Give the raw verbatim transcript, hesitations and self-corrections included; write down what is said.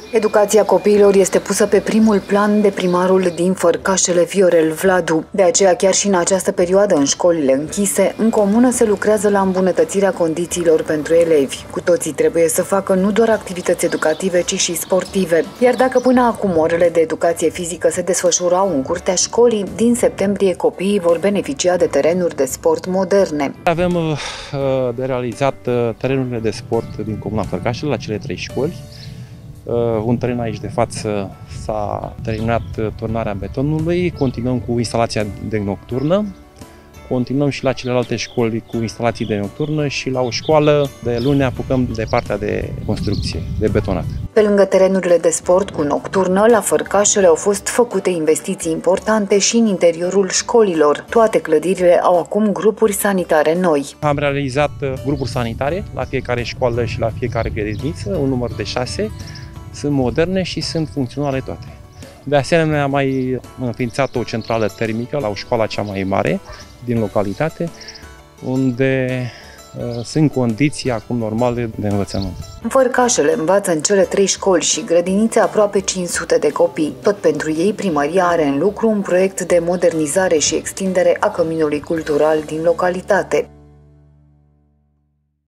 Educația copiilor este pusă pe primul plan de primarul din Fărcașele, Viorel Vladu. De aceea, chiar și în această perioadă, în școlile închise, în comună se lucrează la îmbunătățirea condițiilor pentru elevi. Cu toții trebuie să facă nu doar activități educative, ci și sportive. Iar dacă până acum orele de educație fizică se desfășurau în curtea școlii, din septembrie copiii vor beneficia de terenuri de sport moderne. Avem de realizat terenurile de sport din comuna Fărcașele la cele trei școli. Un teren aici de față s-a terminat turnarea betonului, continuăm cu instalația de nocturnă, continuăm și la celelalte școli cu instalații de nocturnă și la o școală de luni ne apucăm de partea de construcție, de betonat. Pe lângă terenurile de sport cu nocturnă, la Fărcașele au fost făcute investiții importante și în interiorul școlilor. Toate clădirile au acum grupuri sanitare noi. Am realizat grupuri sanitare la fiecare școală și la fiecare grădiniță, un număr de șase. Sunt moderne și sunt funcționale toate. De asemenea, am mai înființat o centrală termică la o școală cea mai mare din localitate, unde uh, sunt condiții acum normale de învățământ. În Fărcașele învață în cele trei școli și grădinițe aproape cinci sute de copii. Tot pentru ei, primăria are în lucru un proiect de modernizare și extindere a căminului cultural din localitate.